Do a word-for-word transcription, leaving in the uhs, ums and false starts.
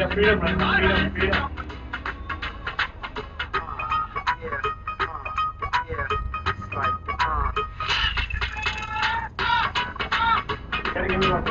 Yeah, freedom, man. Freedom, freedom. Gotta give me one.